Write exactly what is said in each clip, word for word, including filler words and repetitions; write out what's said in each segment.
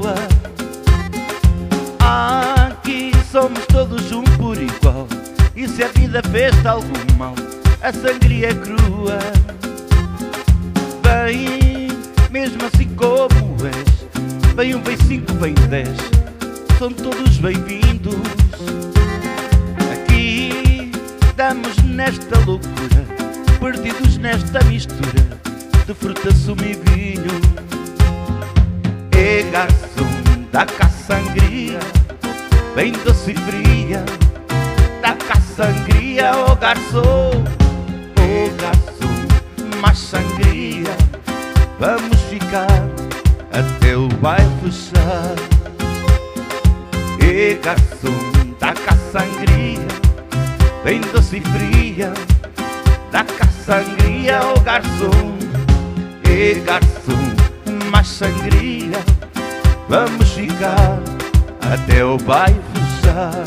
boa. Aqui somos todos um por igual, e se a vida fez-te algum mal, a sangria é crua. Vem, mesmo assim como és, vem um, vem cinco, vem dez, são todos bem-vindos. Aqui estamos nesta loucura, perdidos nesta mistura de fruta, sumo e vinho. E garçom, dá cá sangria, bem doce e fria, dá cá sangria, oh garçom, oh garçom, mais sangria, vamos ficar até o baile fechar. E garçom, dá cá sangria, bem doce e fria, dá cá sangria, oh garçom, e garçom, mais sangria, vamos ficar até o baile fechar.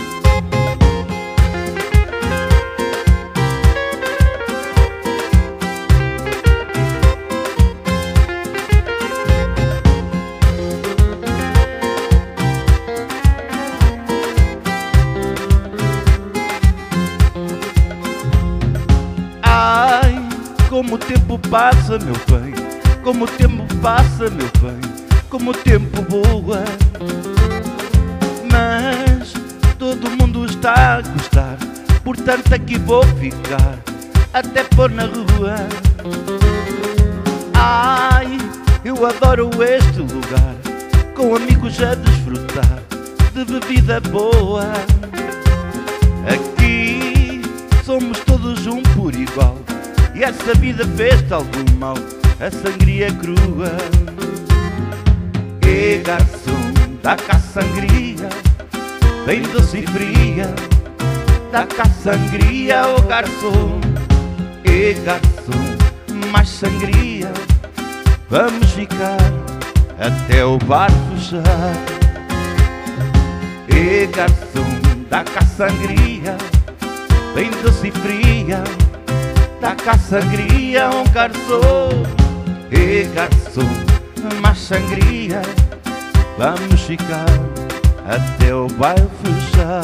Ai, como o tempo passa, meu bem, como o tempo passa, meu bem, como o tempo voa. Mas todo mundo está a gostar, portanto aqui vou ficar até pôr na rua. Ai, eu adoro este lugar, com amigos a desfrutar de bebida boa. Aqui somos todos um por igual, e essa vida fez-te algum mal, a sangria é crua. E garçom, dá cá sangria, bem doce e fria, dá cá sangria, oh garçom, e garçom, mais sangria, vamos ficar até o bar fechar. E garçom, dá cá sangria, bem doce e fria, dá cá sangria, oh garçom, e garçom, mais sangria, vamos ficar até o baile fechar.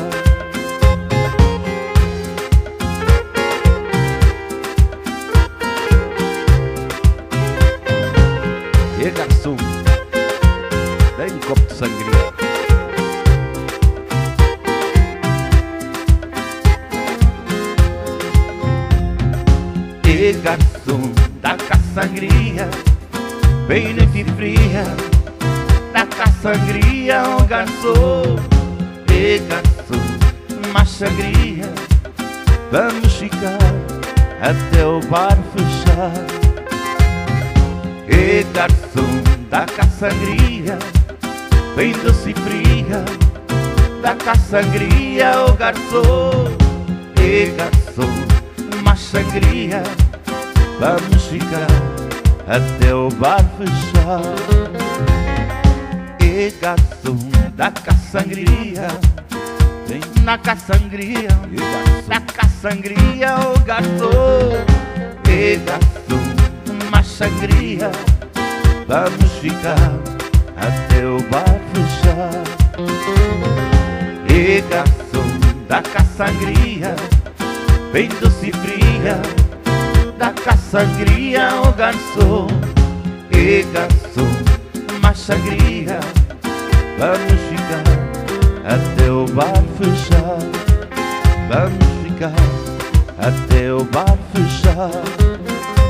E garçom, dá um copo de sangria. E garçom, dá cá sangria, bem noite e fria, dá cá sangria, oh garçom, e garçom, mais sangria, vamos ficar até o bar fechar. E garçom, dá cá sangria, bem doce e fria, dá cá sangria, oh garçom, e garçom, mais sangria, vamos ficar até o bar fechar. E garçom, dá cá sangria, vem na cá sangria, dá cá sangria, oh garçom, e garçom, mais sangria, vamos ficar até o bar fechar. E garçom, dá cá sangria, bem doce e fria, dá cá sangria, oh garçom, e garçom, mais sangria, vamos ficar até o bar fechar. Vamos ficar até o bar fechar.